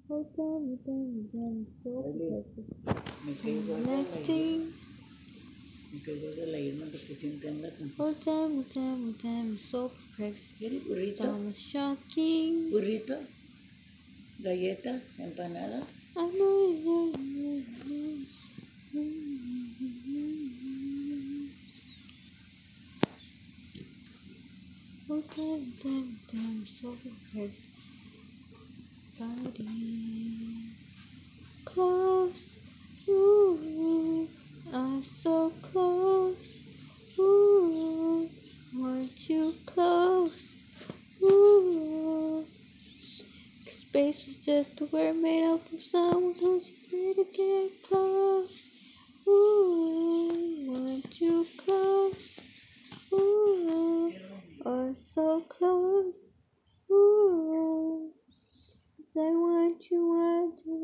Oh, damn, so Oye, perfect. me quedo Connecting. de leerme porque siempre anda con Oh, sus... damn, so perfect. ¿Quieres burrito? Sounds shocking. ¿Burrito? ¿Galletas? ¿Empanadas? I know you're. Oh, damn, so perfect. Body. Close, ooh, are so close, ooh, weren't you close, ooh. Space was just a word made up of someone who's afraid to get close, ooh, weren't you close, ooh, or so close, ooh. I want you